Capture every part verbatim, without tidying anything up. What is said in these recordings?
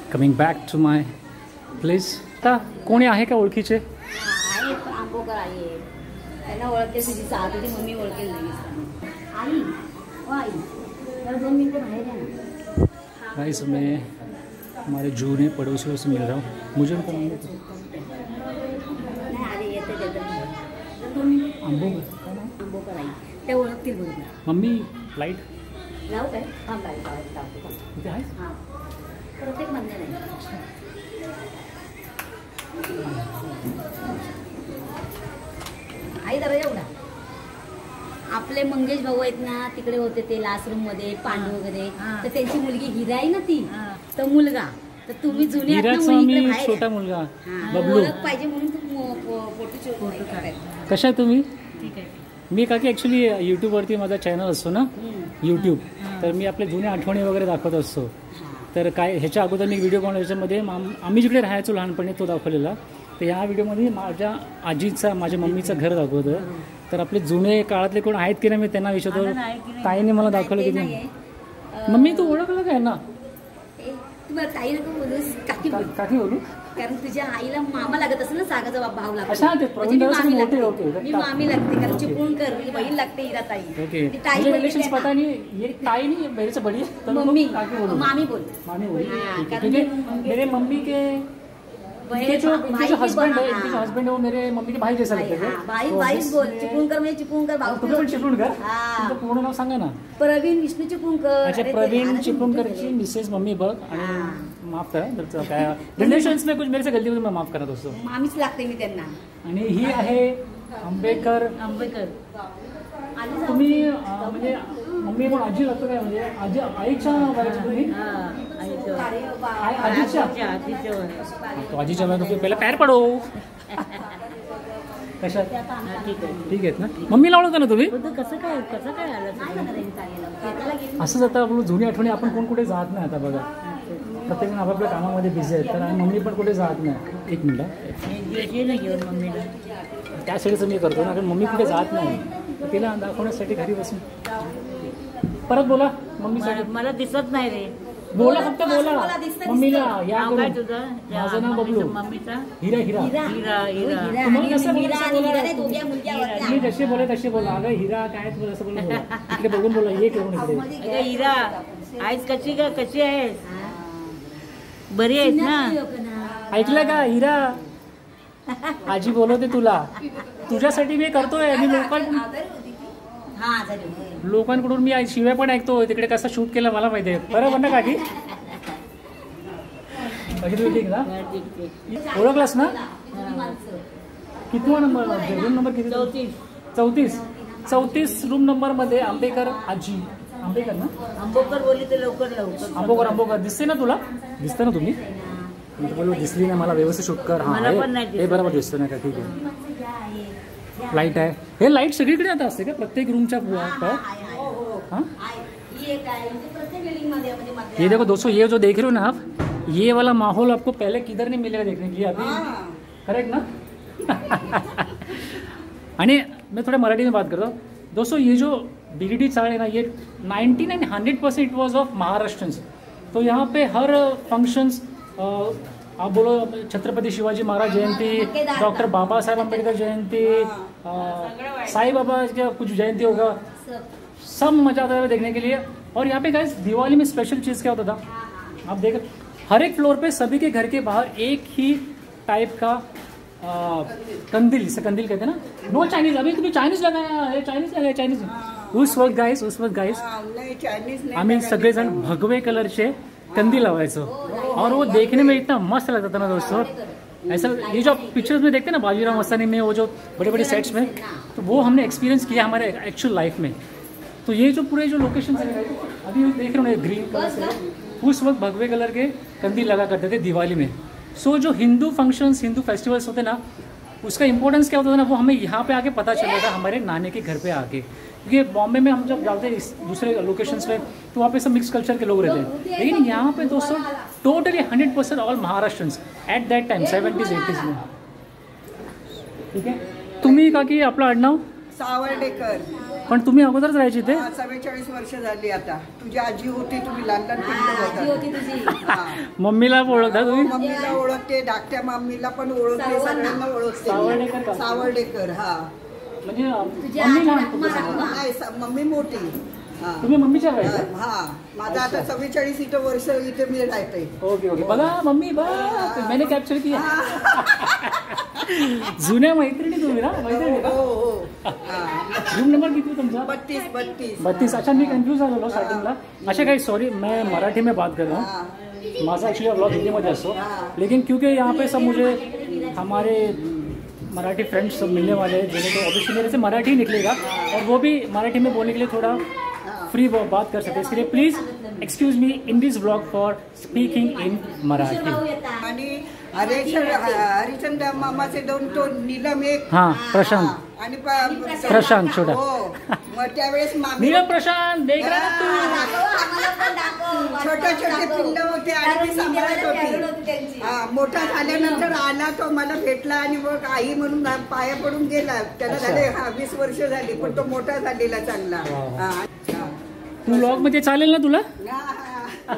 Coming back to my place. आता कोणी आहे का ओळखीचे? आहे आंबोकर आहे, त्यांना ओळखते तुझी सा तुझी मम्मी ओळखेल नाही. आई ओ आई जरा दोन मिनटं बाहेर आहे ना. गाइस मैं हमारे जूने पड़ोसियों से मिल रहा हूँ. मुझे उनका नाम नाही आले येते देते दोन मिनिट. आंबोकर आंबोकर आई त्या ओळखतील बरोबर. मम्मी लाईट लावू काय? हां लाईट लावतो. इथे आहे. हां प्रत्येक मंदिर आहे. आई जरा एवढा आपले मंगेश भाऊ आहेत ना, तिकडे होते ते लास्ट रूम मध्ये पांडू वगैरे, तर त्यांची मुलगी हिरा आहे ना ती, तर मुलगा तर तुम्ही जुने छोटा मुलगा बबलू ओळख पाहिजे म्हणून तू फोटो काढाय. कशा तुम्ही? ठीक आहे. मी का की ॲक्च्युली यूट्यूबवरती माझा चॅनल असतो ना यूट्यूब, तर मी आपल्या जुन्या आठवणी वगैरे दाखवत असतो. तर काय ह्याच्या अगोदर मी व्हिडिओ बनवला याच्यामध्ये आम्ही जिकडे राहायचो लहानपणी तो दाखवलेला. तर या व्हिडिओमध्ये माझ्या आजीचा माझ्या मम्मीचं घर दाखवतं. तर आपले जुने काळातले कोण आहेत की नाही मी त्यांना विचारतो. ताईने मला दाखवलं की नाही. मम्मी तू ओळखलं काय ना? तुम्हाला ताई नको बोलूस, काकी बोल. काकी बोलू? कारण तुझ्या आईला मामा लागत असेल ना, सागाचा भाव लागतो. मी मामी लागते कारण चिपळूणकर म्हणजे बहीण लागते हिरा ताई. ओके ताई रिलेशन्स पता नहीं ये ताई नहीं मेरे से बड़ी मम्मी मामी बोल मामी बोल. मेरे मम्मी के इनके जो इनके जो हस्बैंड है इनके जो हस्बैंड है वो मेरे मम्मी के भाई जैसा लगते हैं. भाई भाई बोल. चिपळूणकर म्हणजे चिपळूणकर भाऊ. तुम्ही पण चिपळूणकर? तुमचं पूर्ण नाव सांगा ना. प्रवीण विष्णू चिपळूणकर. अच्छा प्रवीण चिपळूणकरची मिसेस मम्मी बघ. आणि माफ करा काय रिलेशन्स में कुछ मेरे से गलती होती मैं माफ करा दोस्तों. मामीच लागते मी त्यांना. आणि ही आहे आंबेकर. आंबेकर तुम्ही म्हणजे मम्मी पण आजी लागतो काय म्हणजे आजी आईच्या वयाची तुम्ही? आजीच्या तो आजीच्या वयात तुम्ही पहिला पैर पडो. कशा ठीक आहेत ना? मम्मीला ओळखता ना तुम्ही? कसं काय कसं काय आलं? असंच आता आपण जुनी आठवणी आपण कोण कुठे जात नाही आता बघा. प्रत्येकजण आपापल्या कामामध्ये बिझी आहेत. तर मम्मी पण कुठे जात नाही. एक मिनिट मम्मीला त्या साईडचं मी करतो ना, कारण मम्मी कुठे जात नाही. तिला दाखवण्यासाठी घरी बसून परत बोला मम्मीसाठी. मला दिसत नाही रे. बोला फक्त बोला मम्मीला. या काय तुझं? माझं नाव बबलू. मम्मीचा हिरा. हिरा हिरा हिरा तुम्हाला कसं बोला? मी जसे बोले तसे बोला. अगं हिरा काय तुला असं बोला. इकडे बघून बोला. ये करून इकडे. हिरा आईस कशी का कशी आहेस? बरी आहेस ना? ऐकलं का हिरा? आजी बोलवते तुला. तुझ्यासाठी मी करतोय. मी लोकांकडून लोकांकडून मी शिव्या पण ऐकतो. तिकडे कसं शूट केलं मला माहिती आहे. बरोबर ना काकी? ठीक ना? ओळखलास ना? कितवा नंबर? रूम नंबर किती? चौतीस. चौतीस चौतीस रूम नंबर मध्ये आंबेकर आजी. आंबेकर ना? आंबोकर बोलली तर लवकर लवकर. आंबोकर आंबोकर दिसते ना तुला? दिसतं ना तुम्ही? बोलू दिसली ना मला व्यवस्थित शूट कर. हा हे बरोबर दिसतो ना का? ठीक आहे. लाईट आहे. हे लाईट सगळीकडे आता असते का प्रत्येक रूमच्या? हाँ ये देखो दोस्तों, ये जो देख रहे हो ना आप, ये वाला माहौल आपको पहले किधर नहीं मिलेगा देखने के लिए. अभी करेक्ट ना? आणि मैं थोड़ा मराठी में बात करता हूँ दोस्तों. ये जो बीडीडी चाळ है ना, ये ninety nine hundred percent it was of Maharashtrians. तो यहाँ पे हर फंक्शंस आप बोलो छत्रपति शिवाजी महाराज जयंती, डॉक्टर बाबा साहेब अम्बेडकर जयंती, साईं बाबा का कुछ जयंती होगा, सब मजा आता है देखने के लिए. और यहाँ पे गाइस दिवाली में स्पेशल चीज़ क्या होता था आप देख, हर एक फ्लोर पे सभी के घर के बाहर एक ही टाइप का आ, कंदील, इसे कंदील कहते हैं ना. No Chinese. अभी तुम्ही चाइनीज लगाया है? चाइनीज लगाया चाइनीज. उस वक्त गाइस उस वक्त गाइस आम्ही सगळेजण भगवे कलरचे कंदील लावायचो. और वो देखने में इतना मस्त लगता था ना दोस्तों. ऐसा ये जो पिक्चर्स में देखते हैं ना बाजीराव मस्तानी में, वो जो बड़े बड़े सेट्स में, तो वो हमने एक्सपीरियंस किया हमारे एक्चुअल लाइफ में. तो ये जो पूरे जो लोकेशन है अभी देख रहे हो ग्रीन कलर से, उस वक्त भगवे कलर के कंदील लगा करते थे दिवाली में. सो so, जो हिंदू फंक्शंस हिंदू फेस्टिवल्स होते ना, उसका इंपॉर्टेंस क्या होता था ना, वो हमें यहाँ पे आके पता चला था हमारे नानी के घर पे आके. क्योंकि बॉम्बे में हम जब जाते हैं दूसरे लोकेशंस पे तो वहाँ पे सब मिक्स कल्चर के लोग रहते हैं. लेकिन यहाँ पे दोस्तों totally hundred percent all Maharashtrians at that time seventies eighties में. ठीक है. तुम्ही काकी आपलं आडनाव? सावर्डेकर. पण तुम्ही अगोदरच राहायची इथे? चव्वेचाळीस वर्ष झाली आता. तुझी आजी होती, तुम्ही लहान लहान पिल्लं आजी होती होता. मम्मीला ओळखता तुम्ही? मम्मीला ओळखते, धाकट्या मम्मीला पण ओळखते, सगळ्यांना ओळखते. सावर्डेकर. सावर्डेकर. हा म्हणजे तुझी मम्मी आई लहान लहान. होती. नाही, स- मम्मी मोठी. हा. तुम्ही मम्मीच्या राहायच्या? हा, माझा आता चव्वेचाळीस इथं वर्ष इथे मी राहते. Okay okay. बघा मम्मी बघ मैंने कॅप्चर किया. जुन्या मैत्रिणी तुम्ही ना? मैत्रिणी का? हो हो. रूम नंबर किती तुमचा? बत्तीस बत्तीस बत्तीस. अच्छा, मी कंफ्यूज झालेलो स्टार्टिंगला. अच्छा काही सॉरी, मैं मराठी में बात कर रहा हूँ. माझा एक्चुअली ब्लॉग हिंदी में असो, लेकिन क्योंकि यहाँ पे सब मुझे हमारे मराठी फ्रेंड्स सब मिलने वाले हैं, जिन्हें तो ऑब्वियसली मेरे से मराठी ही निकलेगा और वो भी मराठी में बोलने के लिए थोड़ा फ्री बात कर सकते. इसके लिए please excuse me in this blog for speaking in Marathi. आणि हरिचंद हरिचंद मामाचे दोन तो नीलम एक. हाँ, प्रशांत. हा, आणि प- प्रशांत छोटा. हो. मग त्यावेळेस मामी नीलम प्रशांत देख रहा ना छोटे छोटे पिल्लं होते आणि मी सांभाळत होती. हा, मोठा झाल्यानंतर आला तो मला भेटला आणि मग आई म्हणून पाया पडून गेला. त्याला झाले हा वीस वर्ष झाली, पण तो मोठा झालेला चांगला. हा, हा. तू ब्लॉग मध्ये चालेल ना तुला? हा.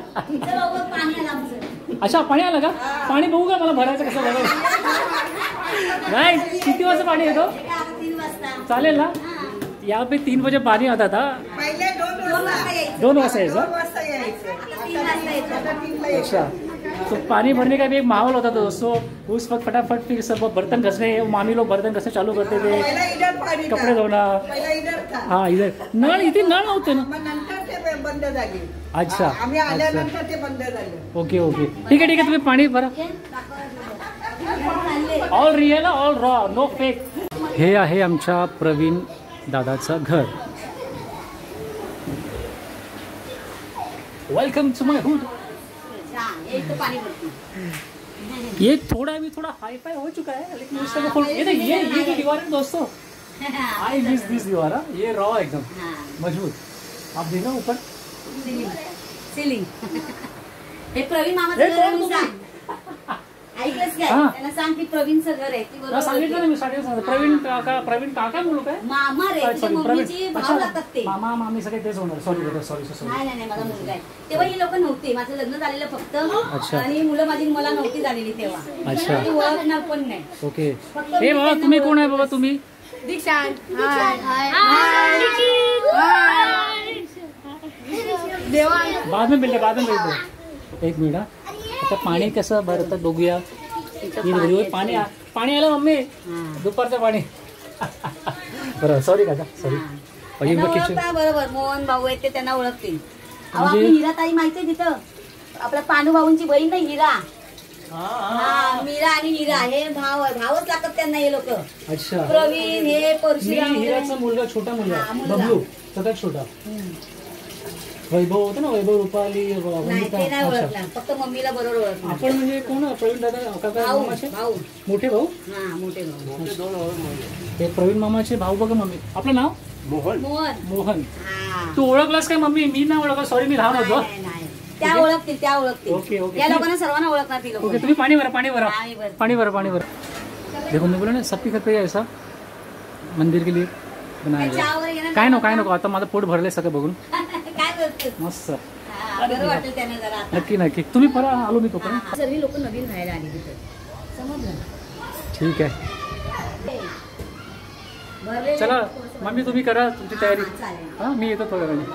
अच्छा पाणी आलं का? पाणी बघू का, मला भरायचं कसं बघा. नाही किती वाजता पाणी येतो? चालेल ना? यहाँ पे तीन बजे पानी आता था. पहिले दोन वाजता दोन वाजता यायचं? दोन वाजता यायचं. आता तीनला यायचं. अच्छा, तो पानी भरने का भी एक माहौल होता था दोस्तों. उस वक्त फटाफट फिर सब बर्तन घसने, मामी लोग बर्तन घसने चालू करते थे, पहिला इधर पाणी था. कपडे धोना. पहिला इधर था. हाँ इधर नळ, इथे नळ नव्हते ना. मग नंतर ते बंद झाली. अच्छा, हा, आम्ही आल्यानंतर ते बंद झालं. ओके ओके ठीक आहे ठीक आहे. तुम्ही पाणी भरा. All real all raw, no fake. हे आहे आमच्या प्रवीण दादाचं घर. Welcome to my hood. ये थोड़ा भी थोड़ा हाई फाई हो चुका है, लेकिन उस समय ये देख, ये ये जो दीवार है दोस्तों, आई मिस दिस दीवार. ये रॉ एकदम मजबूत. आप देख रहे हो ऊपर सिलिंग. हे प्रवीण हे मामाचं घर कोण आहे, मी तुम्ही? सांग. ऐकलंस काय? हा. त्यांना सांग की प्रवीणचं घर आहे. ती ना बरोबर सांगितलं ना बोलते. मी स्टार्टिंग सांगितलं. प्रवीण काका, प्रवीण काका बोलू काय? मामा रे, तुझ्या Sorry, मम्मीची प्रवीण. भाव अच्छा, लागतात ते. मामा मामी सगळे तेच होणार. सॉरी बेटा, सॉरी सॉरी. नाही नाही नाही, माझा मुलगा आहे. तेव्हा ही लोक नव्हते. माझं लग्न झालेलं फक्त, अच्छा. आणि मुलं माझी मला नव्हती झालेली तेव्हा. अच्छा. ती ओळखणार पण नाही. ओके. हे बाबा तुम्ही कोण आहे बाबा तुम्ही? दीक्षांत. बाद में मिलते बाद में मिलते. एक मिनिट हा. आता पाणी कसं भरतात बघूया. पाणी आ- पाणी आलं मम्मी, दुपारचं पाणी. बरोबर, सॉरी काका सॉरी. त्यांना ओळखता बरोबर. मोहन भाऊ आहेत ते, त्यांना ओळखतील. अहो, म्हणजे- आपली हिरा ताई माहितीये तिथं, आपल्या पांडू भाऊंची बहीण नाही हिरा. हा, मीरा आणि हिरा हे भाव भावच लागतात त्यांना हे लोक. अच्छा. प्रवीण हे मी परशुराम हिराचा मुलगा, छोटा मुलगा हा, मुलगा. बबलू, सगळ्यात छोटा. वैभव होतं ना, वैभव रुपाली नाही वनिता. ते नाही अच्छा. ओळखणार, फक्त मम्मीला बरोबर ओळखणार. आपण म्हणजे कोण? प्रवीण दादा काका भाऊ मामाचे भाऊ मोठे भाऊ. हा, मोठे भाऊ. ते प्रवीण मामाचे भाऊ बघा मम्मी. आपलं नाव मोहन. मोहन. मोहन. हा. तू ओळखलास काय मम्मी? मी नाही ओळखला, सॉरी मी लहान नाही, होतो. नाही, नाही. त्या ओळखतील, त्या ओळखतील. Okay, okay. या लोकांना सर्वांना ओळखणार ती लोक. ओके तुम्ही पाणी भरा, पाणी भरा, पाणी भर. पाणी भरा, पाणी भरा. देखो मैं बोला ना, सबके घर पे ऐसा मंदिर के लिए बनाया चहा गया. वगैरे घेणार काय नको काय नको, आता माझं पोट भरले सगळं बघून. काय बोलतोस? मस्त. हा, बरं वाटेल त्यांना जरा आता. नक्की नक्की. तुम्ही परत आलो मी तोपर्यंत. हा, सर्व लोक नवीन राहायला आली तिथे, समजलं? ठीक आहे. भरलेले चला लोकं- मम्मी तुम्ही करा तुमची तयारी. हा, चालेल. हां मी येतो थोड्या वेळाने.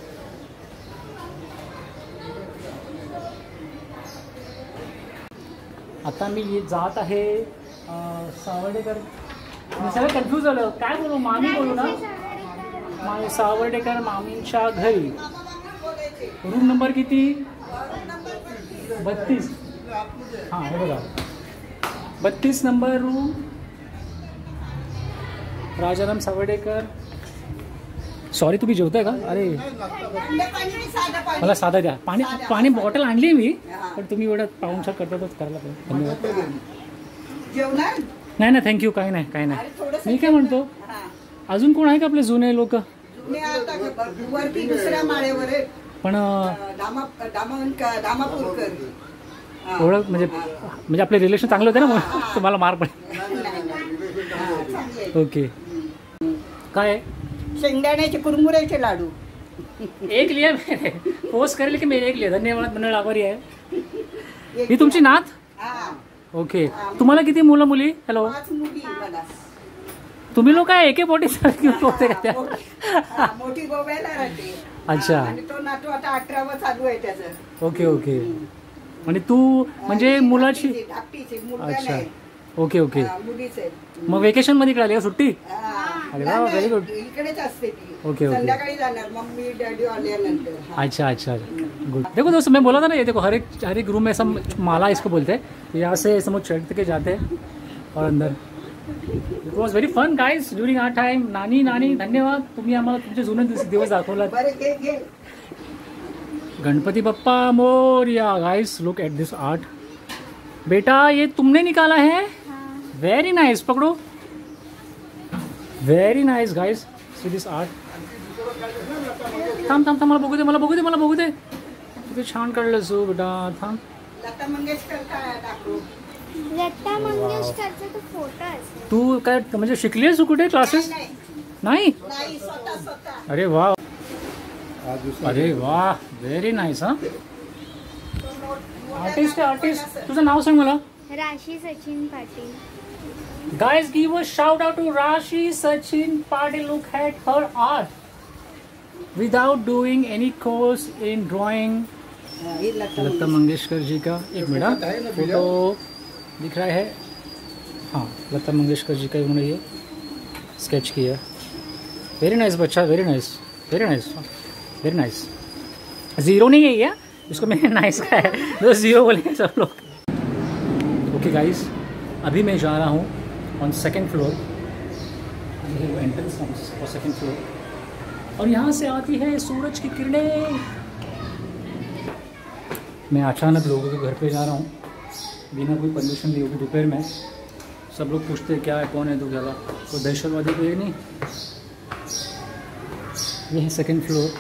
आता मी जात आहे अं, सावर्डेकर. मी सगळं कन्फ्यूज झालं, काय बोलू, मामी बोलू ना. मा सावर्डेकर मामींच्या घरी. रूम नंबर किती? बत्तीस. हां हे बघा, बत्तीस number room. Rajaram Savardekar. Sorry तुम्ही जेवताय का? अरे मला साधा द्या. पाणी पाणी बॉटल आणली मी, पण तुम्ही एवढं पाहुणचार करतातच, करायला पाहिजे. धन्यवाद. जेवणार? नाही नाही थँक्यू, काही नाही काही अरे नाही. थोडंसं मी काय म्हणतो, हा. अजून कोण आहे का आपले जुने लोक? मी आता वरती दुसऱ्या माळ्यावर आहे. पण अं, दामा दामा दामापूरकर. हा. ओळख म्हणजे म्हणजे आपले रिलेशन चांगले होते ना, मग तुम्हाला मार पडेल. चांगले. ओके. काय आहे? शेंगदाण्याचे कुरमुऱ्याचे लाडू. एक लिया मैंने, पोस्ट करेल की मी एक लिया. धन्यवाद मंडळ, आभारी आहे. ही तुमची नात? हा. ओके. तुम्हाला किती मुलं मुली? हॅलो. पाच मुली मला. तुम्ही लोक काय एके पोटी होते का त्या? हा, मोठी गोव्याला राहते. अच्छा. आणि तो नातू आता अठरावा चालू आहे त्याचं. Okay okay. आणि तू म्हणजे मुलाची? धाकटीची, मुलगा अच्छा. नाही. Okay okay. हा, मुलीच आहे. मग वेकेशन मध्ये इकडे आली का सुट्टी? हा. अरे वा, नाही, व्हेरी गुड. इकडेच असते ती. Okay, okay. संध्याकाळी जाणार मम्मी डॅडी आल्यानंतर. हा. अच्छा अच्छा गुड. देखो दोस्तों, मैं बोला था ना, ये देखो हर एक हर एक रूम में सब माला इसको बोलते हैं. यहाँ से सब चढ़ के जाते हैं और अंदर. It was very fun guys during our time. नानी नानी धन्यवाद, तुम्ही आम्हाला तुमचे जुने दिवस दाखवला. बरं घे घे. Ganpati Bappa Morya. Guys look at this art. बेटा ये तुमने निकाला है? Very nice. पकड़ो. Very nice guys. See this art. थांब थांब थांब, मला बघू दे, मला बघू दे, मला बघू दे. किती छान काढलं सो बेटा. थांब. लता मंगेशकर काय दाखवू? लता मंगेशकरचा तो फोटो असेल. तू काय म्हणजे शिकलीस तू कुठे क्लासेस? नाही नाही. नाही, स्वतः स्वतः. अरे वाह, अरे वाह, व्हेरी नाइस. हा आर्टिस्ट आर्टिस्ट. तुझं नाव सांग मला. राशी Sachin Patil. Guys, give a shout out to Rashi Sachin Patil. Look at her art. Without doing any course in drawing. ही लता लता मंगेशकर जी का एक मिनट फोटो दिख रहा है. हाँ, लता मंगेशकर जी का उन्होंने ये स्केच किया. वेरी नाइस बच्चा, very nice, very nice, very nice. Zero नहीं है ये, इसको मैंने नाइस का है, दो जीरो बोले सब लोग. ओके गाइस, अभी मैं जा रहा हूँ ऑन सेकेंड फ्लोर. एंट्रेंस और सेकेंड फ्लोर. और यहाँ से आती है सूरज की किरणें. मैं अचानक लोगों के घर पे जा रहा हूँ बिना कोई परमिशन लिए. दोपहर में सब लोग पूछते हैं क्या है, कौन है, तो क्या कोई दहशतवादी तो ये नहीं. ये है सेकेंड फ्लोर.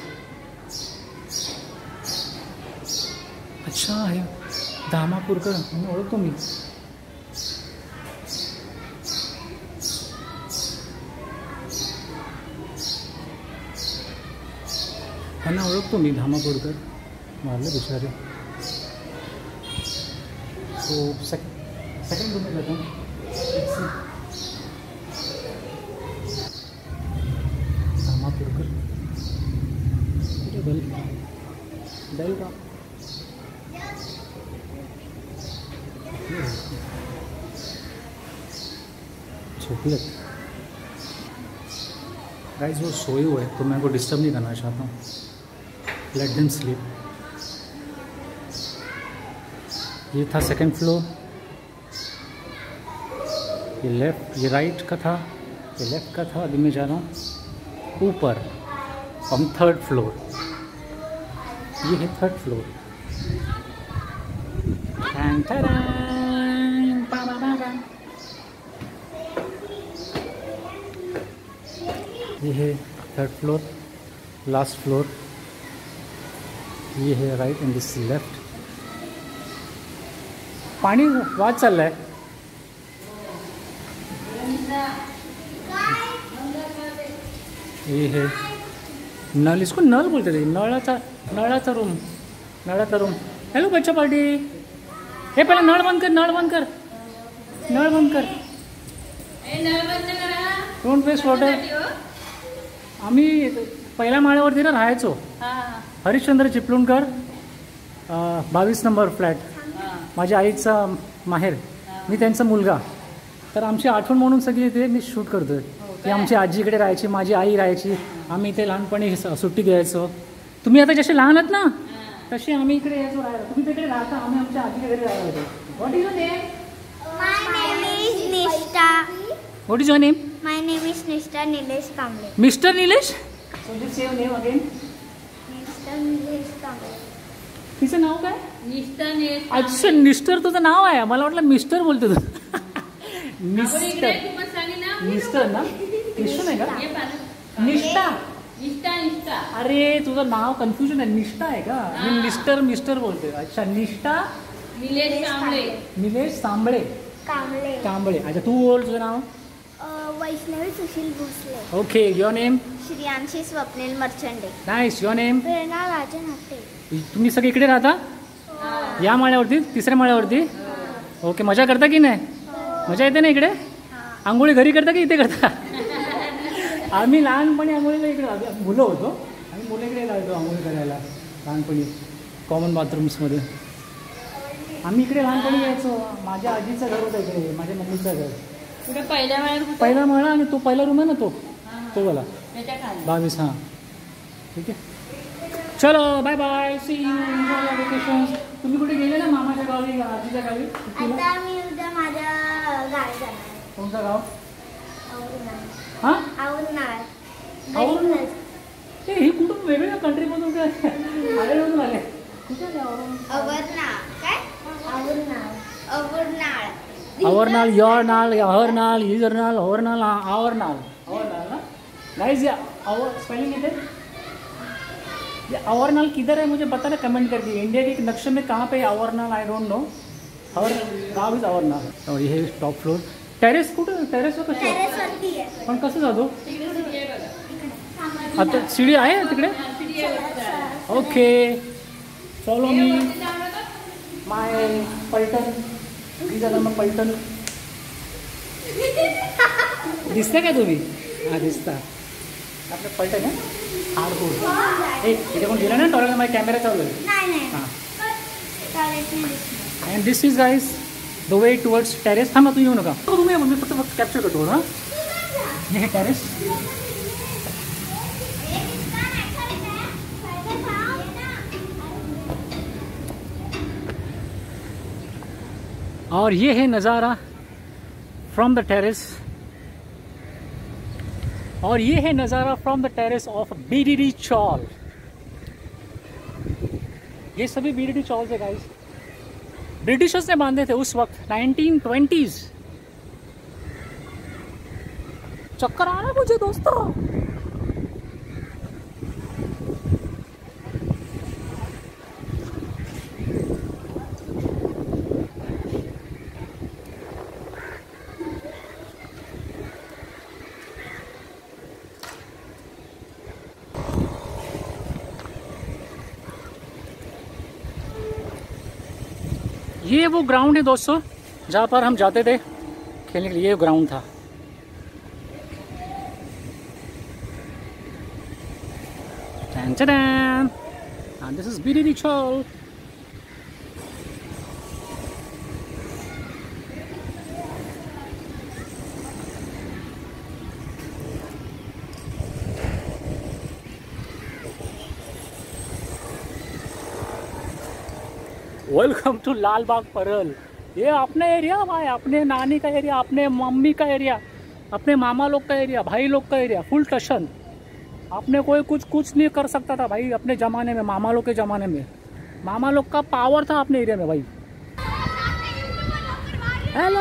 अच्छा है धामापूरकर, मैं ओळखतो मी. त्यांना ओळखतो मी, धामापूरकर. मारले बिचारे. तो सेकंड रूम में जाता हूँ. धामापूरकर बेल बेल का छोटी लगती. गाइस वो सोए हुए हैं तो मैं को डिस्टर्ब नहीं करना चाहता हूँ. Let them sleep. ये था सेकंड फ्लोर. ये लेफ्ट, ये राइट का था, ये लेफ्ट का था. अभी मैं जा रहा हूँ ऊपर ऑन थर्ड फ्लोर. ये है थर्ड फ्लोर. ये है थर्ड फ्लोर, लास्ट फ्लोर. ये है राइट एंड दिस लेफ्ट. पानी वाद चल रहा है. ये है नल, इसको नल बोलते थे. नळाचा नळाचा रूम, नळाचा रूम. हॅलो बच्चा पार्टी. हे पहिला नळ बंद कर, नळ बंद कर, नळ बंद कर. Don't waste water. आम्ही पहिल्या माळ्यावरती ना राहायचो. हरिश्चंद्र चिपळूणकर, बावीस नंबर फ्लॅट. माझ्या आईचा माहेर, मी त्यांचा मुलगा. तर आमची आठवण म्हणून सगळी इथे मी शूट करतोय. ती आमची आजीकडे राहायची, माझी आई राहायची. आम्ही इथे लहानपणी सुट्टी घ्यायचो. तुम्ही आता जसे लहान आहात ना तसे आम्ही इकडे यायचो राहायला. तुम्ही तिकडे राहता, आम्ही आमच्या आजीच्या घरी राहायला होतो. What is your name? My name is Nishta. What is your name? My name is Nishta Nilesh Kamble. Mister Nilesh. So just say name again. Nishta Nilesh Kamble. तिचं नाव काय? निष्ठा निलेश. अच्छा, निस्टर तुझं नाव आहे. मला वाटलं मिस्टर बोलतो तू. मिस्टर मिस्टर ना, निष्ठा नाही का? निष्ठा. निष्ठा निष्ठा. अरे तुझं नाव कन्फ्युजन आहे. निष्ठा आहे का? मी मिस्टर मिस्टर बोलते. अच्छा, निष्ठा निलेश कांबळे. निलेश सांबळे Kamble. कांबळे. अच्छा, तू बोल तुझं नाव. Vaishnavi Sushil Bhosale. Okay, your name? Shriyanshi Swapnil Merchande. Nice. Your name? Prerna Rajan Hatte. तुम्ही सगळे इकडे राहता या माळ्यावरती, तिसऱ्या माळ्यावरती? ओके. मजा करता की नाही? मजा येते ना इकडे? आंघोळी घरी करता की इथे करता? आम्ही लहानपणी आंघोळीला इकडे मुलं होतो, आम्ही मुलं इकडे जायचो आंघोळी करायला लहानपणी कॉमन बाथरूम्समध्ये. आम्ही इकडे लहानपणी यायचो. माझ्या आजीचं घर होतं इकडे, माझ्या मम्मीचं घर. पहिल्या वेळेला पहिला माळा आणि तो पहिला रूम आहे ना, तो तो वाला बावीस. हां, ठीक आहे. चलो bye bye, see you, enjoy vacation. तुम्ही कुठे गेले ना मामाच्या गावी, आजीच्या गावी? आता मी उद्या माझ्या गावी जाणार. कोणतं गाव? औरनाळ. हां, औरनाळ. औरनाळ. ते ही कुठून वेगळ्या कंट्रीमधून काय आलेमधून आले? कुठे अवरनाळ. काय? अवरनाळ. अवरनाळ. अवरनाल, योरनाल, हरनाल, हिजरनाल, हवरनाल, आवरनाल. अवरनाल ना गाइस, ये अवर स्पेलिंग है? ये अवरनाल किधर है मुझे बताना कमेंट करके. इंडिया के नक्शे में कहाँ पे अवरनाल? I don't know. हवर गाव इज अवरनाल. और ये टॉप फ्लोर. टेरेस कुठं? टेरेसवर कसं? टेरेसवरती आहे. पण कसं जातो? आता सीडी आहे तिकडे? Okay, follow me. माय पलटन. झालं मग पलटन. दिसतं का तुम्ही? हां, दिसता. आपलं पलटन आहे हार्डकोर. एक इथे कोण गेलं ना टॉयलेट? माझा कॅमेरा चालू आहे. नाही नाही. हां, टॉयलेट नाही. And this is guys the way towards terrace. थांबा, तू येऊ नका. तुम्ही मी फक्त फक्त कॅप्चर करतो. हां, हे टेरेस. और ये है नज़ारा फ्रॉम द टेरेस. और ये है नज़ारा from the terrace of BDD chawl. ये सभी बीडीडी चौल है गाइस. ब्रिटिशर्स ने बांधे थे उस वक्त नाइनटीन ट्वेंटीज़. चक्कर आ रहा है मुझे दोस्तों. ये वो ग्राउंड है दोस्तों जहाँ पर हम जाते थे खेलने के लिए. ये ग्राउंड था. And this is BDD chawl. Welcome to Lalbaug Parel. ये अपना एरिया भाई, अपने नानी का एरिया, अपने मम्मी का एरिया, अपने मामा लोग का एरिया, भाई लोग का एरिया. फुल टशन. अपने कोई कुछ कुछ नहीं कर सकता था भाई अपने ज़माने में. मामा लोग के ज़माने में मामा लोग का पावर था अपने एरिया में भाई. Hello.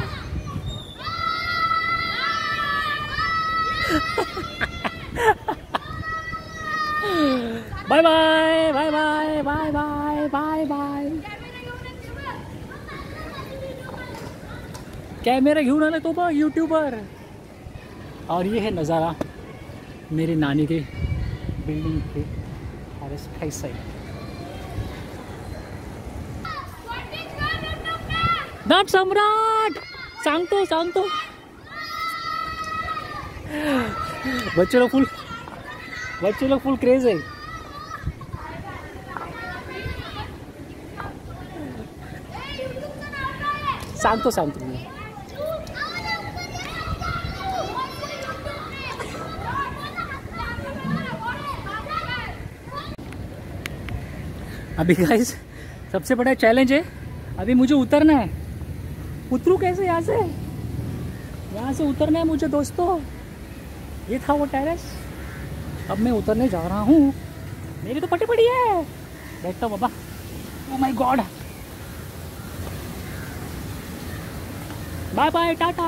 Bye bye bye bye bye bye bye bye. Camera घेऊन आला तो बघ यूट्यूबर. और ये है नज़ारा मेरी नानी के बिल्डिंग के टेरेस साइड. नट सम्राट सांगतो सांगतो. बच्चे लोग फुल बच्चे लोग फुल क्रेज है. सांगतो सांगतो मी. अभी गाइस सबसे बड़ा चैलेंज है. अभी मुझे उतरना है. उतरूँ कैसे यहाँ से? यहाँ से उतरना है मुझे दोस्तों. ये था वो टेरेस. अब मैं उतरने जा रहा हूँ. मेरी तो पटी पड़ी है. बैठता हूँ बाबा. Oh my god. Bye bye, tata.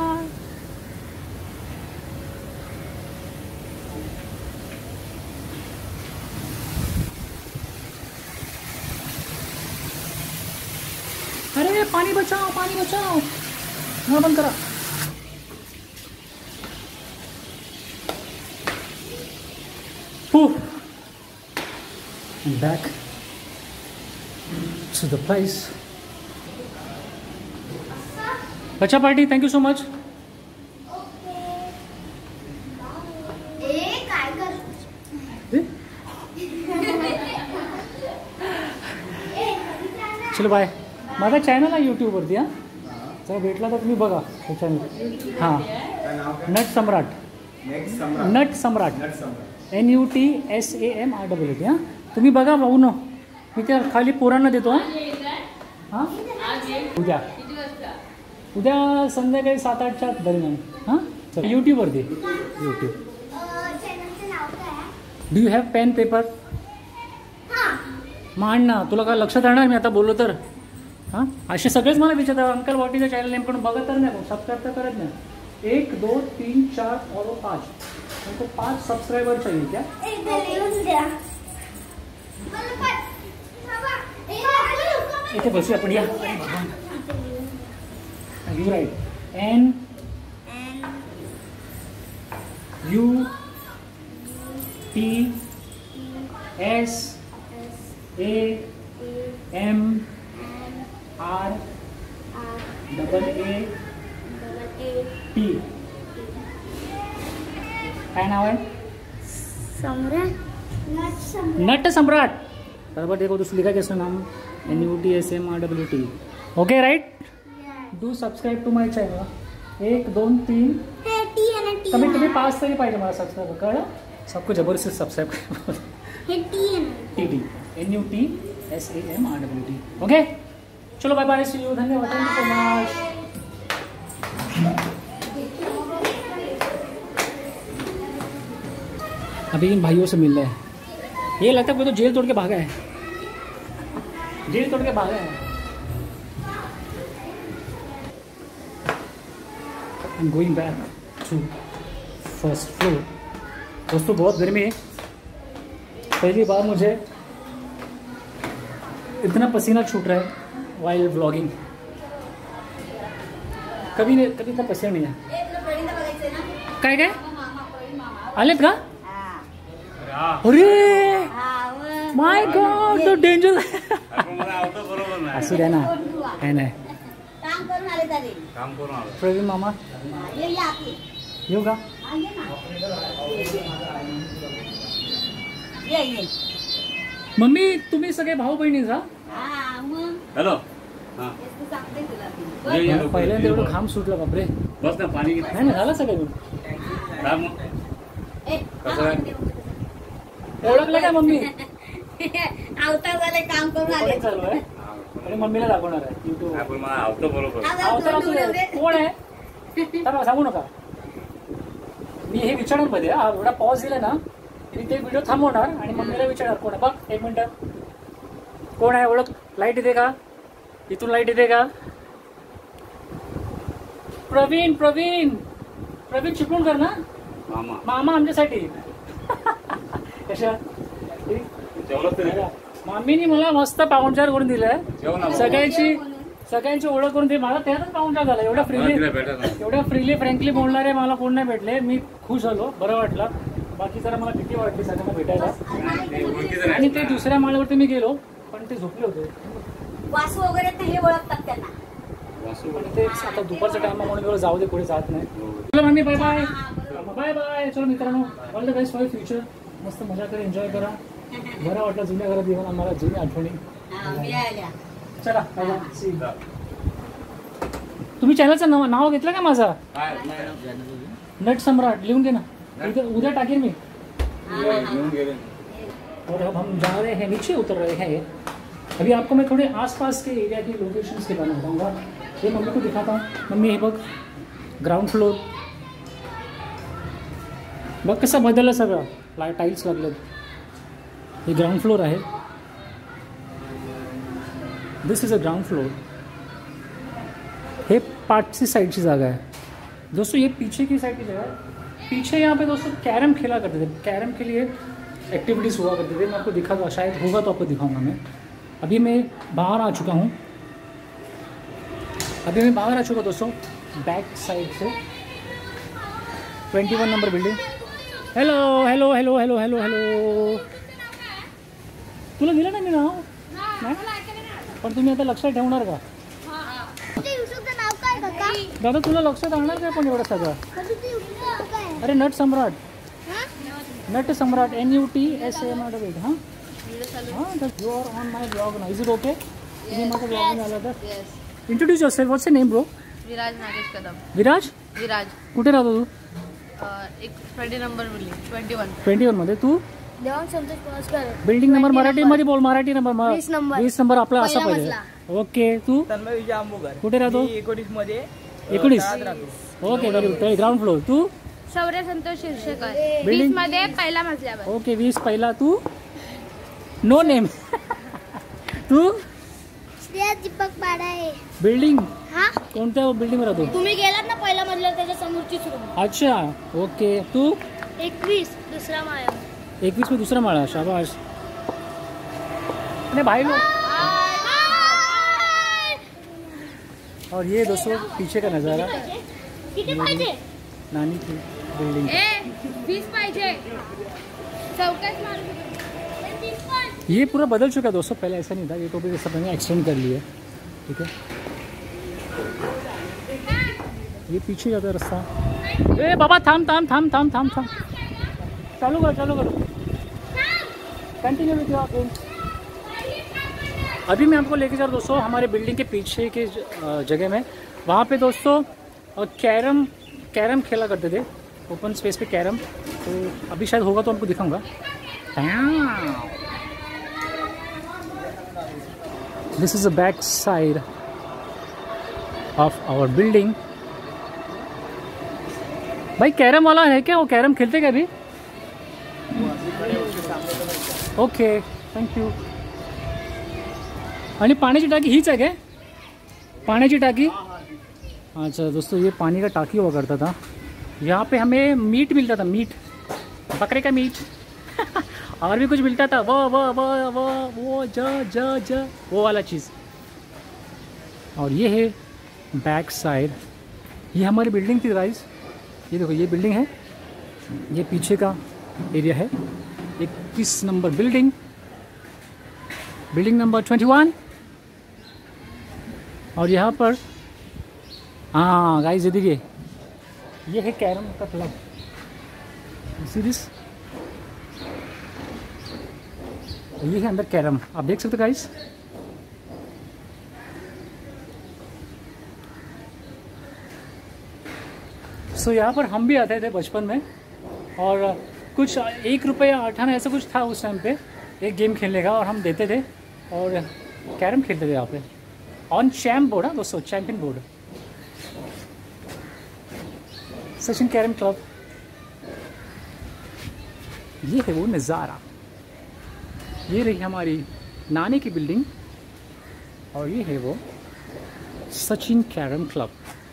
अरे पानी बचाओ, पानी बचाओ. हाँ, बंद करा. back to the place. Bacha party, thank you so much. ए काय कर चलो बाय. माझा चॅनल आहे यूट्यूबवरती. हां जर भेटला तर तुम्ही बघा हे चॅनल. हां Nat Samrat. Nat Samrat N U T S A M R W T. हां तुम्ही बघा भाऊ न मी त्या खाली पोरांना देतो. हां हां उद्या उद्या संध्याकाळी सात आठच्या दरम्यान. हां चल यूट्यूबवरती. यूट्यूब. चॅनलचं नाव काय? Do you have pen paper? हां मान ना तुला काय लक्षात राहणार मी आता बोललो तर. हां असे सगळेच मला विचारतात अंकल वॉटीचं चॅनल नेम पण बघत तर नाही सबस्क्राईब तर करत नाही. एक दो तीन चार और पाँच हमको पाँच सब्सक्राइबर चाहिए क्या? एकदा लिहून द्या. मला पण बाबा ए इथे बसूया आपण. या you write N U T S A M R double A T. काय नाव आहे? सम्राट नट सम्राट. नट सम्राट. बराबर देखो तो लिखा कैसे नाम N U T S M R W T. Okay right. Do subscribe to my channel. एक दोन तीन हे टी आहे ना टी. कमीत कमी पाच तरी पाहिजे मला सबस्क्राईब. कळलं सबको जबरदस्त सबस्क्राईब कर. हे टी आहे ना. T T N U T S A M R W T. Okay चलो बाय बाय. See you. धन्यवाद. Thank you so much. अभी इन भाइयों से मिल रहे हैं. ये लगता है कोई तो जेल तोड़ के भागा है. जेल तोड़ के भागा है. I am going back to first floor. दोस्तों बहुत गर्मी है. पहली बार मुझे इतना पसीना छूट रहा है वाइल व्लॉगिंग. कभी नहीं कभी इतना पसीना नहीं है. काय काय आलेत का? अरे माय गॉड तो डेंजर. असू द्या ना काय नाही. काम करून आले तरी काम करून आलो. प्रवीण मामा ये या आपली. येऊ का? ये ना. ये ये. मम्मी तुम्ही सगळे भाऊ बहिणी का? हा मग हॅलो. हां तेच तर सांगते तुला ती. ये, ये, मला पहिल्यांदा एवढं घाम सुटला बापरे. बस ना पाणी घे. नाही ना झालं सगळं. थांब मग. ए कसं आहे? ओळखलं का मम्मी? अवतार झाले काम करून आले. Recording चालू आहे आणि मम्मीला दाखवणार आहे युट्यूब. आपण मला आवतो बरोबर. अवतार असू दे. कोण आहे तर सांगू नका. मी हे विचारणार मध्ये हा एवढा पॉज दिला ना मी ते व्हिडिओ थांबवणार आणि मम्मीला विचारणार कोण आहे. बघ एक मिनिट कोण आहे ओळख. लाईट येते का? इथून लाईट येते का? प्रवीण प्रवीण प्रवीण चिपळूणकर ना. मामा मामा आमच्यासाठी. कशा जेवलं तरी मामीनी मला मस्त पाहुणचार करून दिलाय. जेवण सगळ्यांची सगळ्यांची ओळख करून दिली. मला त्यातच पाहुणचार झाला. एवढ्या फ्रीली भेटत नाही. एवढ्या फ्रीली फ्रँकली बोलणारे मला कोण नाही भेटले. मी खुश झालो. बरं वाटलं. बाकी जरा मला भीती वाटली सगळ्यांना भेटायला. ते ओळखीचं आणि नाही. ते दुसऱ्या माळ्यावरती मी गेलो पण ते झोपले होते. वासू वगैरे ते हे ओळखतात त्यांना. वासू. पण ते आता दुपारचा टाइम म्हणून एवढं जाऊ दे पुढे जात नाही. हो. चलो mummy bye bye. Bye bye. चलो मित्रांनो all the best for future. मस्त मजा करा एन्जॉय करा. बरं वाटलं जुन्या घरात येऊन आम्हाला जुन्या आठवणी. हा, मिळाल्या. चला बाय बाय. See you. तुम्ही चॅनलचं नाव नाव घेतलं का माझा? काय नट सम्राट लिहून घे ना. उद्या उद्या टाकेन मी. घेऊन गेले. और अब हम जा रहे हैं नीचे उतर रहे हैं. अभी आपको मैं थोड़े आसपास के एरिया की लोकेशंस के बारे में बताऊंगा. ये मम्मी को दिखाता हूँ. मम्मी हे बघ ग्राउंड फ्लोर बघ कसं बदललं सगळं. ला टाईल्स लागलेत. हे ग्राउंड फ्लोर आहे. This is a ground floor. हे पाठची साइड की जागा है दोस्तों. ये पीछे की साइड की जगह है. पीछे यहाँ पे दोस्तों कैरम खेला करते थे. कैरम के लिए एक्टिविटीज़ हुआ करते थे. मैं आपको दिखाऊंगा शायद होगा तो आपको दिखाऊंगा मैं. अभी मैं बाहर आ चुका हूँ. अभी मैं बाहर आ चुका दोस्तों बैक साइड से. Twenty one number building. Hello hello hello hello hello hello तुला दिलं ना मी नाव नाही? पण तुम्ही आता लक्षात ठेवणार का? तुझ्या युट्यूबचं नाव काय काका? दादा तुला लक्षात आणणार काय पण एवढं सगळं? तुझं युट्यूबचं नाव काय? अरे नट सम्राट, हा? Nat Samrat, N U T S M R wait. हां हां you are on my blog ना. Is it okay? तुम्ही माझ्या ब्लॉग आला तर introduce your self. What's your name bro? Viraj Nagesh Kadam. Viraj, Viraj कुठे राहतो तू? एक ट्वेंटी नंबर बोलली ट्वेंटी वन ट्वेंटी वन मध्ये. तू देवान संतोष पळसकर. बिल्डिंग नंबर मराठीमध्ये बोल. मराठी नंबर वीस नंबर. वीस नंबर आपला असा पहिला पाहिजे. ओके. तू तन्मय विजय आंबोगर. कुठे राहतो? एकोणीस मध्ये एकोणीस. राहतो. Okay very good. Ground floor. तू शौर्य संतोष शिरशेकर बिल्डिंग मध्ये पहिला मजल्यावर. ओके वीस पहिला. तू नो नेम. तू श्रेया दीपक पाडाळे. बिल्डिंग हा? कोणत्या बिल्डिंग राहतो? तुम्ही गेलात ना पहिला मजला त्याच्या समोरचीच रूम. अच्छा ओके. तू एकवीस दुसरा माळा. एकवीस में दूसरा माड़ा. शाबाश. अरे भाई लोग. और ये दोस्तों पीछे का नज़ारा किती पाहिजे? नानी की बिल्डिंग. वीस पाहिजे चौकस मार. ये पूरा बदल चुका है दोस्तों. पहले ऐसा नहीं था. ये तो भी सब मैंने एक्सटेंड कर लिया. ठीक है. ये पीछे जाता है रास्ता. ए बाबा थाम थाम थाम थाम थाम थाम. चालू करो चालू करो. कंटिन्यू विद योर गेम. अभी मैं आपको लेके जा रहा हूँ दोस्तों हमारे बिल्डिंग के पीछे के जगह में. वहाँ पे दोस्तों कैरम कैरम खेला करते थे. ओपन स्पेस पे कैरम. तो अभी शायद होगा तो आपको दिखाऊंगा. This is the back side of our building. भाई कैरम वाला है क्या? वो कैरम खेलते क्या अभी? Okay thank you. आणि पाण्याची टाकी हीच आहे काय? पाण्याची टाकी. अच्छा दोस्तों ये पानी का टाकी हुआ करता था. यहाँ पे हमें मीट मिलता था. मीट बकरे का मीट. और भी कुछ मिलता था. वो वो वो वो वो ज ज ज वो वाला चीज़. और ये है बैक साइड. ये हमारी बिल्डिंग थी गाइस. ये देखो ये बिल्डिंग है. ये पीछे का एरिया है. इक्कीस number building. Building number twenty one. और यहाँ पर हाँ गाइस ये देखिए ये है कैरम का क्लब. See this. ये है अंदर कैरम. आप देख सकते हो गाइस. सो यहाँ पर हम भी आते थे बचपन में. और कुछ एक रुपया अठाना ऐसा कुछ था उस टाइम पे एक गेम खेलने का. और हम देते थे और कैरम खेलते थे यहाँ पे ऑन चैम्प बोर्ड. हाँ दोस्तों champion board. Sachin carrom club. ये है वो नज़ारा. ये रही हमारी नानी की बिल्डिंग. और ये है वो सचिन कैरम क्लब.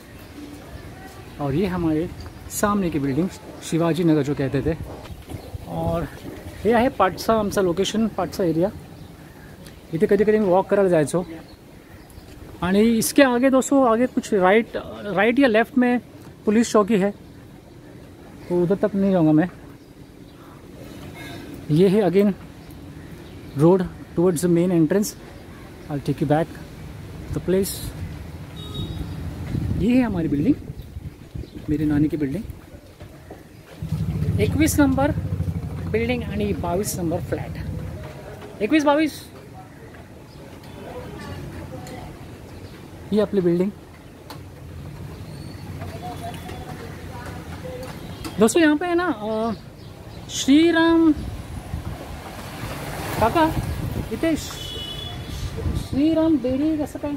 और ये हमारे सामने की बिल्डिंग शिवाजी नगर जो कहते थे. और हे आहे पाटसा आमचा लोकेशन. पाटसा एरिया. इथे कधी कधी मी वॉक करायला जायचो. आणि इसके आगे दोस्तों आगे कुछ राइट राइट या लेफ्ट में पुलिस चौकी है. तो उधर तक नहीं जाऊँगा मैं. ये है again road towards the main entrance. I take you back the place. ये है हमारी बिल्डिंग. मेरी नानी की बिल्डिंग. एकवीस नंबर बिल्डिंग आणि बावीस नंबर फ्लॅट. एकवीस बावीस ही आपली बिल्डिंग. दोस्तों यहाँ पे है ना श्री राम काका इथे श्री राम डेअरी कसं काय?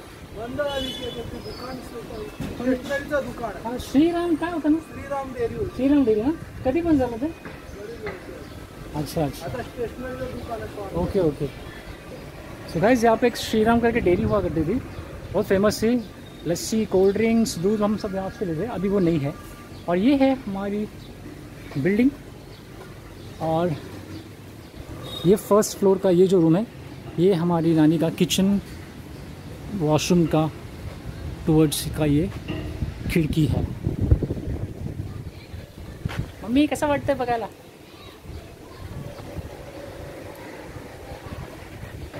हा श्रीराम काय होतं ना? श्रीराम डेअरी. श्रीराम डेअरी ना. कधी पण झालं ते? अच्छा अच्छा ओके ओके. सो गाइस यहाँ पे एक श्रीराम करके डेयरी हुआ करती थी. बहुत फेमस थी. लस्सी कोल्ड ड्रिंक्स दूध हम सब यहाँ से लेते. अभी वो नहीं है. और ये है हमारी बिल्डिंग. और ये फर्स्ट फ्लोर का ये जो रूम है ये हमारी नानी का किचन वॉशरूम का टुवर्ड्स का ये खिड़की है. मम्मी कसं वाटतंय बघायला?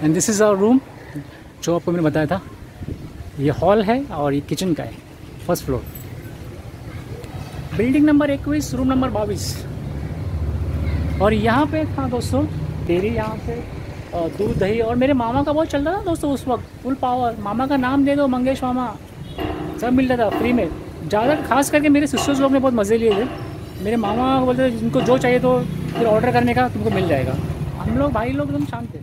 And this is our room, जो आपको मैंने बताया था। ये हॉल है और ये किचन का है, फर्स्ट फ्लोर, बिल्डिंग नंबर इक्कीस, रूम नंबर बाईस। और यहाँ पे था दोस्तों डेयरी, यहाँ पे दूध दही, और मेरे मामा का बहुत चल रहा था दोस्तों उस वक्त, फुल पावर। मामा का नाम दे दो, मंगेश मामा, सब मिल रहा था फ्री में। ज़्यादा खास करके मेरे सिस्टर्स लोग ने बहुत मज़े लिए थे। मेरे मामा बोलते थे जिनको जो चाहिए तो फिर ऑर्डर करने का, तुमको मिल जाएगा। हम लोग भाई लोग एकदम शांत थे।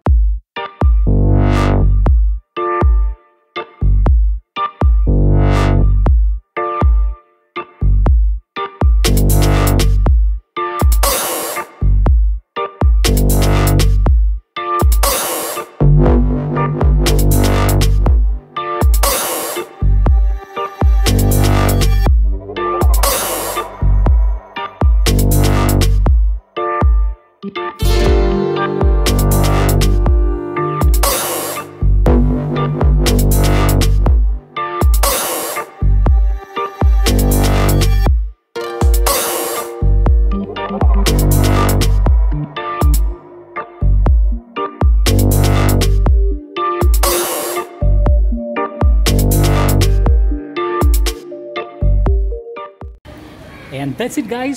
And that's it guys,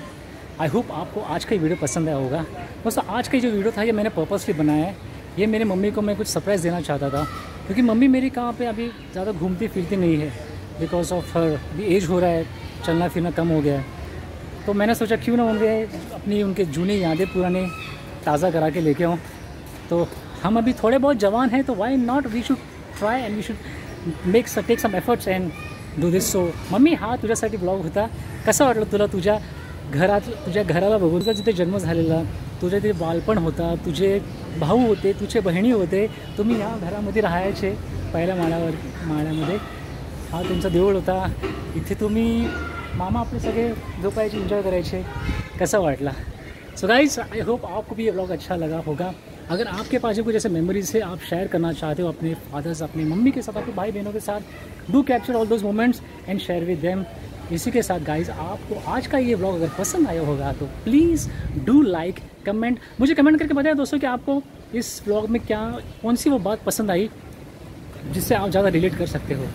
I hope आपको आज का वीडियो पसंद आया होगा। दोस्तों आज का जो वीडियो था ये मैंने पर्पसली बनाया है। ये मेरे मम्मी को मैं कुछ सरप्राइज़ देना चाहता था, क्योंकि मम्मी मेरी कहाँ पे अभी ज़्यादा घूमती फिरती नहीं है, बिकॉज ऑफ हर भी एज हो रहा है, चलना फिरना कम हो गया है। तो मैंने सोचा क्यों ना उनके अपनी उनके जूनी यादें पुराने ताज़ा करा के लेके आऊँ। तो हम अभी थोड़े बहुत जवान हैं, तो why not, we should try and we should make take some efforts and do this. So mummy हा तुझ्यासाठी ब्लॉग होता. कसं वाटलं तुला तुझ्या घरात तुझ्या घराला बघून, तुझा जिथे जन्म झालेला, तुझे ते बालपण होता, तुझे भाऊ होते, तुझे बहिणी होते, तुम्ही या घरामध्ये राहायचे पहिल्या माळ्यावर माळ्यामध्ये. हा तुमचा देऊळ होता, इथे तुम्ही मामा आपले सगळे झोपायचे, एंजॉय करायचे. कैसा वाटला? सो गाइस आई होप आपको भी ये ब्लॉग अच्छा लगा होगा. अगर आपके पास कुछ ऐसे मेमोरीज है आप शेयर करना चाहते हो अपने फादर्स, अपनी मम्मी के साथ, अपने भाई बहनों के साथ, do capture all those moments and share with them. इसी के साथ गाइस आपको आज का ये ब्लॉग अगर पसंद आया होगा तो प्लीज़ डू लाइक, कमेंट. मुझे कमेंट करके बताएं दोस्तों कि आपको इस ब्लॉग में क्या कौन सी वो बात पसंद आई जिससे आप ज़्यादा रिलेट कर सकते हो.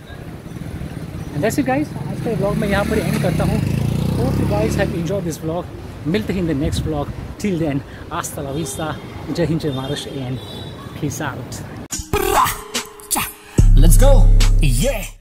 एंड दैट्स इट गाइस, आज का ब्लॉग मैं यहाँ पर एंड करता हूँ. Hope you guys have enjoyed this blog. मिलते हैं in the next blog. Till then hasta la vista. Jai Hind, Jai Maharashtra and peace out. Let's go. Yeah.